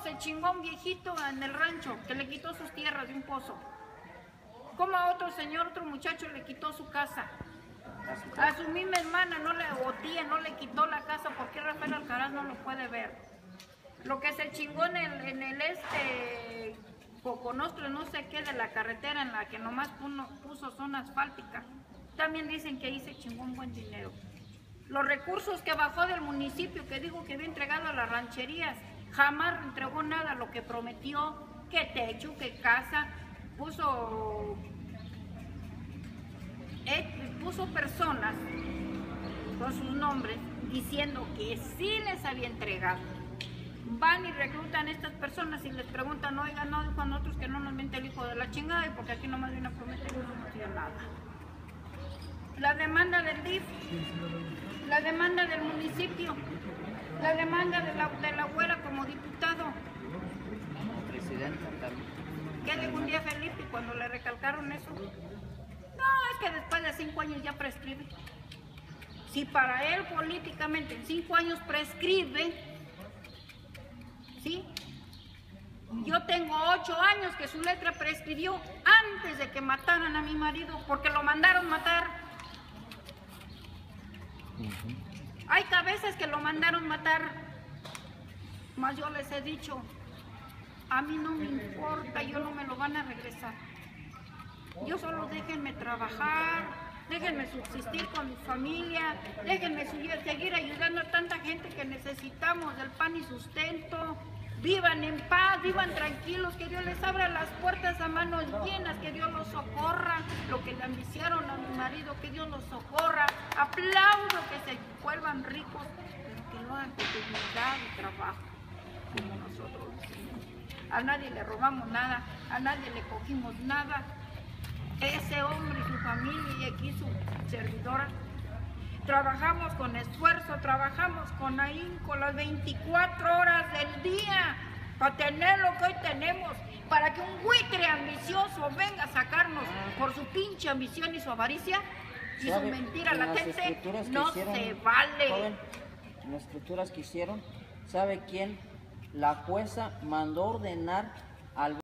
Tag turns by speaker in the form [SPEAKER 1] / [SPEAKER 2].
[SPEAKER 1] se chingó a un viejito en el rancho que le quitó sus tierras de un pozo? ¿Cómo a otro señor, otro muchacho le quitó su casa? A su misma hermana o tía no le quitó la casa. ¿Por qué Rafael Alcaraz no lo puede ver? Lo que se chingó en el Coconostro, no sé qué, de la carretera en la que nomás puso zona asfáltica. También dicen que ahí se chingó un buen dinero. Los recursos que bajó del municipio, que dijo que había entregado a las rancherías, jamás entregó nada, lo que prometió, que techo, que casa, puso personas con sus nombres diciendo que sí les había entregado. Van y reclutan a estas personas y les preguntan, oigan, no dijo a nosotros que no nos miente el hijo de la chingada, porque aquí nomás viene a prometer y no hacía nada. La demanda del DIF, la demanda del municipio, la demanda de la abuela como diputado.
[SPEAKER 2] Presidenta también.
[SPEAKER 1] ¿Qué dijo un día Felipe cuando le recalcaron eso? No, es que después de 5 años ya prescribe. Si para él políticamente en 5 años prescribe, ¿sí? Yo tengo 8 años que su letra prescribió antes de que mataran a mi marido, porque lo mandaron matar. Hay cabezas que lo mandaron matar, mas yo les he dicho, a mí no me importa, yo no me lo van a regresar. Yo solo déjenme trabajar, déjenme subsistir con mi familia, déjenme seguir ayudando a tanta gente que necesitamos del pan y sustento. Vivan en paz, vivan tranquilos, que Dios les abra las puertas a manos llenas, que Dios los socorra. Lo que le ambiciaron a mi marido, que Dios los socorra. Aplaudo que se vuelvan ricos, pero que lo hagan con dignidad y trabajo, como nosotros decimos. A nadie le robamos nada, a nadie le cogimos nada. Ese hombre y su familia y aquí su servidora, trabajamos con esfuerzo, trabajamos con ahínco las 24 horas del día para tener lo que hoy tenemos, para que un buitre ambicioso venga a sacarnos por su pinche ambición y su avaricia y su mentira latente. No se vale.
[SPEAKER 2] Joven, en las escrituras que hicieron, ¿sabe quién? La jueza mandó ordenar al